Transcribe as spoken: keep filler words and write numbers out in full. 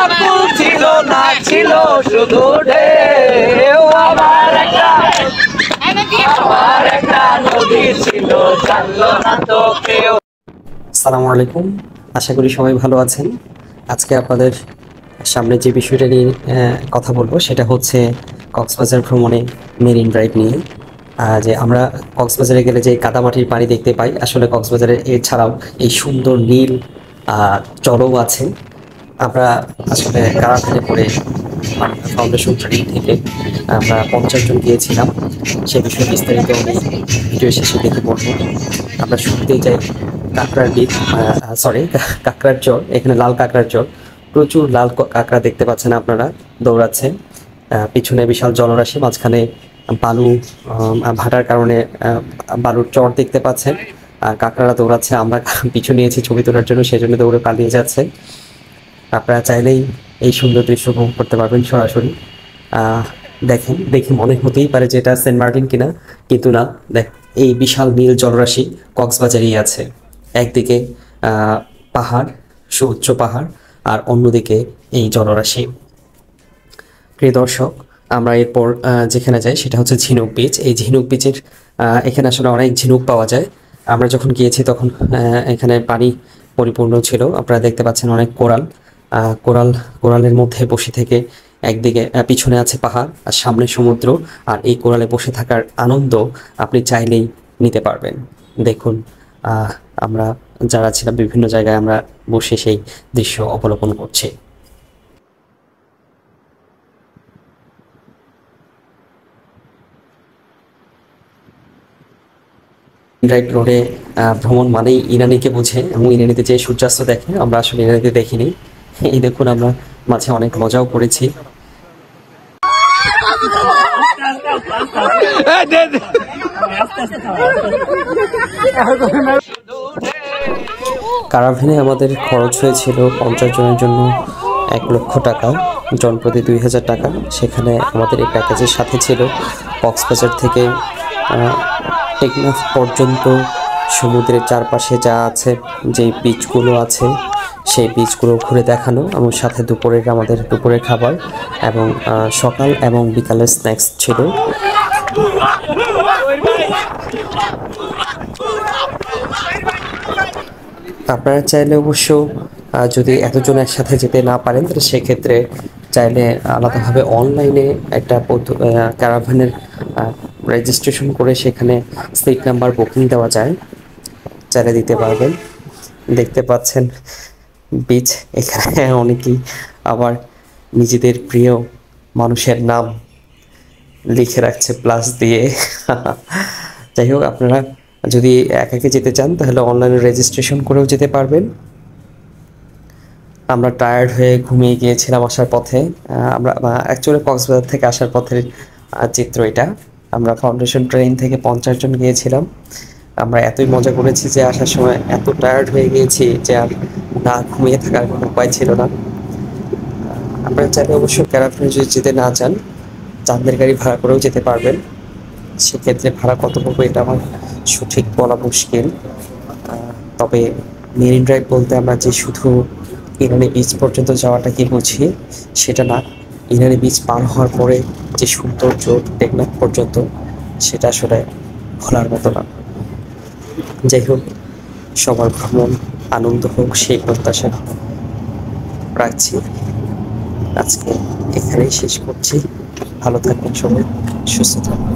কুল ছিল না, ছিল শুধু ঢেউ। আমার একটা আমার একটা নদী ছিল, জানলো না তো কেউ। আসসালামু আলাইকুম, আশা করি সবাই ভালো আছেন। আজকে আপনাদের সামনে যে বিষয়টা নিয়ে কথা বলবো সেটা হচ্ছে কক্সবাজার ভ্রমণে মেরিন ড্রাইভ নিয়ে। যে আমরা কক্সবাজারে গেলে যে কাদামাটির পানি দেখতে পাই, আসলে কক্সবাজারে এছাড়াও এই সুন্দর নীল চরও আছে। আমরা আসলে কারাখানে করে ফাউন্ডেশন ট্রেনিং থেকে আমরা পঞ্চাশ জন গিয়েছিলাম। সে বিষয়ে বিস্তারিত আমি ভিডিও শেষে দেখে বলবো। আমরা শুনতে যাই কাঁকড়ার দ্বীপ, সরি কাঁকড়ার চর। এখানে লাল কাঁকড়ার চর, প্রচুর লাল কাঁকড়া দেখতে পাচ্ছেন আপনারা, দৌড়াচ্ছে। পিছনে বিশাল জলরাশি, মাঝখানে বালু ভাটার কারণে বালুর চর দেখতে পাচ্ছেন, আর কাঁকড়ারা দৌড়াচ্ছে। আমরা পিছু নিয়েছি ছবি তোলার জন্য, সেজন্য দৌড়ে পালিয়ে যাচ্ছে। আপনারা চাইলেই এই সুন্দর দৃশ্য উপভোগ করতে পারবেন সরাসরি। দেখেন, দেখে মনে হতেই পারে যে এটা সেন্ট মার্টিন কিনা, কিন্তু না। দেখ, এই বিশাল নীল জলরাশি কক্সবাজারেই আছে। একদিকে পাহাড়, সুউচ্চ পাহাড়, আর অন্যদিকে এই জলরাশি। প্রিয় দর্শক, আমরা এরপর যেখানে যাই সেটা হচ্ছে ঝিনুক বিচ। এই ঝিনুক বিচের এখানে আসলে অনেক ঝিনুক পাওয়া যায়। আমরা যখন গিয়েছি তখন এখানে পানি পরিপূর্ণ ছিল। আপনারা দেখতে পাচ্ছেন অনেক কোরাল, কোরাল কোরালের মধ্যে বসে থেকে একদিকে পিছনে আছে পাহাড় আর সামনে সমুদ্র, আর এই কোরালে বসে থাকার আনন্দ আপনি চাইলেই নিতে পারবেন। দেখুন, আমরা যারা ছিলাম বিভিন্ন জায়গায় আমরা বসে সেই দৃশ্য অবলোকন করছি। ড্রাইভ রোডে ভ্রমণ মানেই ইরানিকে বুঝে, এবং ইরানিতে যে সূর্যাস্ত দেখে আমরা আসলে ইরানিতে দেখিনি। এই দেখুন, আমরা মাঝে অনেক মজাও করেছি। কারাভ্যানে আমাদের খরচ হয়েছিল পঞ্চাশ জনের জন্য এক লক্ষ টাকা, জনপ্রতি দুই হাজার টাকা। সেখানে আমাদের এই প্যাকেজের সাথে ছিল কক্সবাজার থেকে টেকনাফ পর্যন্ত সমুদ্রের চারপাশে যা আছে, যে বিচগুলো আছে সেই বিচগুলো ঘুরে দেখানো, এবং সাথে দুপুরের আমাদের দুপুরের খাবার এবং সকাল এবং বিকালের স্ন্যাক্স ছিল। আপনারা চাইলে অবশ্য যদি এতজন একসাথে যেতে না পারেন, তাহলে সেক্ষেত্রে চাইলে আলাদাভাবে অনলাইনে একটা ক্যারাভানের রেজিস্ট্রেশন করে সেখানে সিট নাম্বার বুকিং দেওয়া যায়, চাইলে দিতে পারবেন। দেখতে পাচ্ছেন বিচ, এখানে অনেকেই আবার নিজেদের প্রিয় মানুষের নাম লিখে রাখছে প্লাস দিয়ে। যাই হোক, আপনারা যদি একাকে যেতে চান তাহলে অনলাইনে রেজিস্ট্রেশন করেও যেতে পারবেন। আমরা টায়ার্ড হয়ে ঘুমিয়ে গিয়েছিলাম আসার পথে। আমরা অ্যাকচুয়ালি কক্সবাজার থেকে আসার পথের চিত্র এটা। আমরা ফাউন্ডেশন ট্রেন থেকে পঞ্চাশ জন গিয়েছিলাম। আমরা এতই মজা করেছি যে আসার সময় এত টায়ার্ড হয়ে গিয়েছি যে আর না ঘুমিয়ে থাকার কোনো উপায় ছিল না। আপনারা চাইলে অবশ্য ক্যারাভানে যদি যেতে না চান, চাঁদের গাড়ি ভাড়া করেও যেতে পারবেন। সেক্ষেত্রে ভাড়া কত পড়বে এটা আমার সঠিক বলা মুশকিল। তবে মেরিন ড্রাইভ বলতে আমরা যে শুধু ইরানি বিচ পর্যন্ত যাওয়াটা কি বুঝি সেটা না, ইরানি বিচ পার হওয়ার পরে যে সৌন্দর্য টেকনাফ পর্যন্ত, সেটা আসলে ভোলার মতো না। যাই হোক, সবার ভ্রমণ আনন্দ হোক সেই প্রত্যাশা রাখছি। আজকে এখানেই শেষ করছি। ভালো থাকবেন সবাই, সুস্থ থাকবেন।